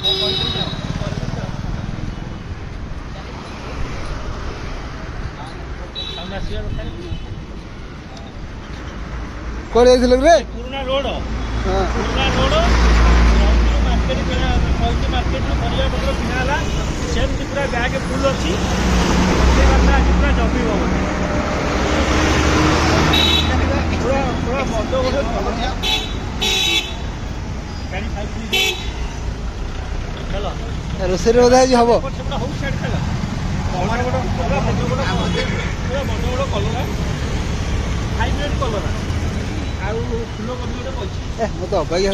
कौन रे पुराना रोड पुराना रोड मार्केट मार्केट परिया पत्र किनाला सेमती पूरा बैग फुल अच्छी पूरा जमी पूरा पूरा मद गोटे रोसे बोधा हम कलरा हाइब्रिड कलरा फूल मत अबाग्या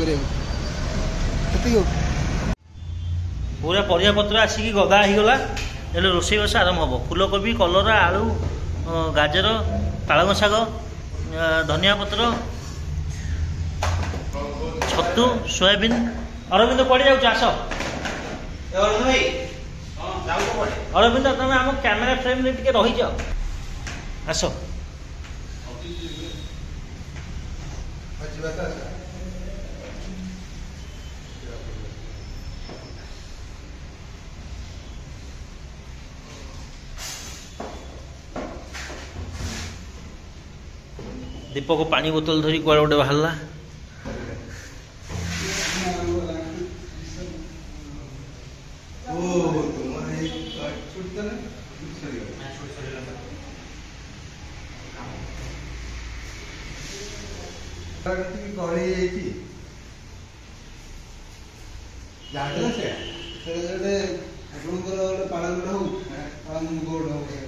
पूरा परिया पत्र आसिक गदा होगला एले रोसई बस आरंभ हम फूलकोबी कलरा आलू गाजर पालंग शाग धनिया पत्र छतु सोयाबीन अरविंद पड़ जाऊँ आस अरविंद तुम आम कैमेरा फ्रेम रे टिके रही जाओ आस दीपक पानी बोतल धरी कुआड़े गोटे बाहरला पालन